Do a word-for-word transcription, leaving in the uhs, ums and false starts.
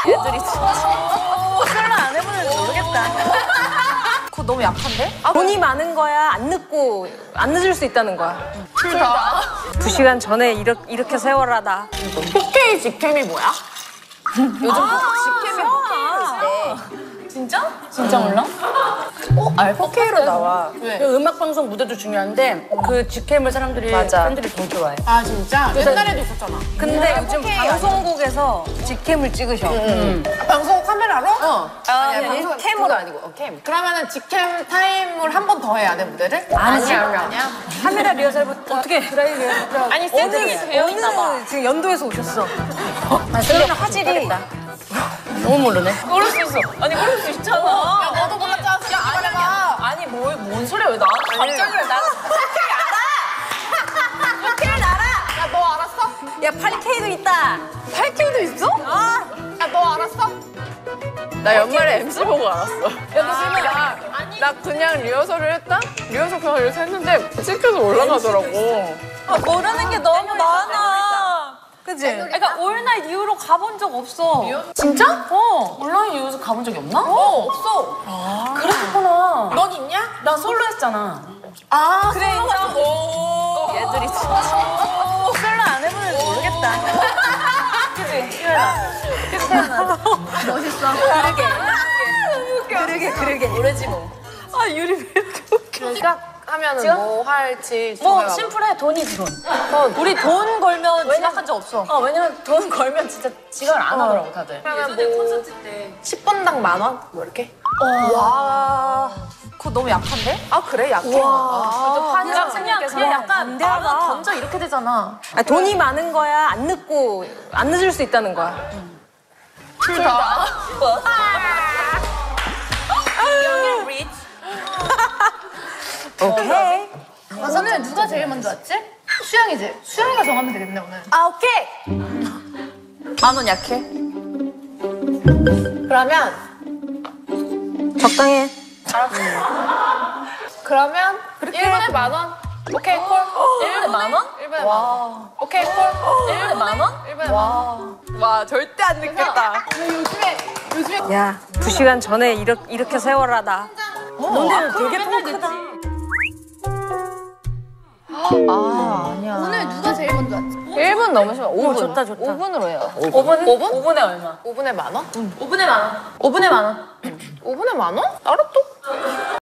애들이 술을 안 해보는지 모르겠다. 그거 너무 약한데? 아, 돈이 많은 거야. 안 늦고 안 늦을 수 있다는 거야. 둘 다. 두 시간 전에 이렇게, 이렇게 세워라다. 포케이 직캠이 뭐야? 요즘 직캠에 포케이로 있대. 진짜? 진짜 몰라? 어? 알 포케이로 나와. 왜? 그 음악 방송 무대도 중요한데 그 직캠을 사람들이 맞아. 팬들이 더 좋아해. 아 진짜? 옛날에도 있었잖아. 근데 요즘 포케이 방송국에서 직캠을 찍으셔. 음. 아, 방송 카메라로? 어. 아니, 아니, 아니, 방송 캠으로. 아니고 어, 캠. 그러면은 직캠 타임을 한 번 더 해야 돼 무대를? 아니지. 아니야. 아니야. 카메라 리허설부터 어떻게 드라이 리허설? 아니 세팅이 되어 있나 봐. 어느 지금 연도에서 오셨어. 아, 그러면 화질이 너무 모르네. 모를 수 있어. 아니 모를 수 있잖아. 야 너도 몰랐잖아. 야 아니야. 아니 뭐, 뭔 소리야 왜 나한테 갑자기 왜 나는 포케이 알아. 포케이를 알아. 야 너 알았어? 야 팔 케이도 있다. 팔 케이도 있어? 아, 야 너 알았어? 나 연말에 엠씨 보고 알았어. 야 너 지금 야 나 그냥 리허설을 했다? 리허설 그냥 이렇게 했는데 찍혀서 올라가더라고. 아, 모르는 게 너무 많아. 그치? 그러니까 올나잇 이후로 가본 적 없어. 진짜? 어. 올나잇 이후로 가본 적이 없나? 어, 없어. 아, 그랬구나. 넌 있냐? 나 솔로 했잖아. 아 그래, 인정. 오. 얘들이 술을 안 해보는지 모르겠다. 그치? 태연아. 그치, 태연아. 멋있어. 그러게. 그러게 그러게. 모르지 뭐. 아, 유리 왜 이렇게 웃겨. 지각하면은 지각? 뭐 할지 뭐 정해봐봐. 심플해. 돈이 돈. 우리 돈 걸면 지각한 적 없어. 어, 왜냐면 돈 걸면 진짜 지각을 안 하더라고 다들. 그러면 뭐 십 분당 만 원? 뭐 이렇게? 와, 그거 너무 약한데? 아 그래? 약해? 그냥 그냥 그냥 약간 만원 던져 이렇게 되잖아. 아, 돈이 많은 거야. 안 늦고 안 늦을 수 있다는 거야. 둘 다. 오케이. 오늘 누가 제일 먼저 왔지? 수영이지? 수영이가 정하면 되겠네 오늘. 아 오케이. 만 원 약해. 그러면 적당해. 그러면 일 분에 만 원? 오케이 콜? 일 분에 만 원? 일 분에 만 원. 오케이 콜? 일 분에 만 원? 일 분에 만 원. 와 절대 안 늦겠다. 요즘에 요즘에 야, 두 시간 전에 이렇게, 이렇게 세워라다. 너네는 되게 통 크다. 오늘 누가 제일 먼저 왔지? 일 분 넘으시면 오 분. 좋다, 좋다. 오 분으로 해요. 오 분? 오 분? 오 분에 얼마? 오 분에 만 원? 오 분에 만 원. 오 분에 만 원. 오 분에 만 원? 알았어.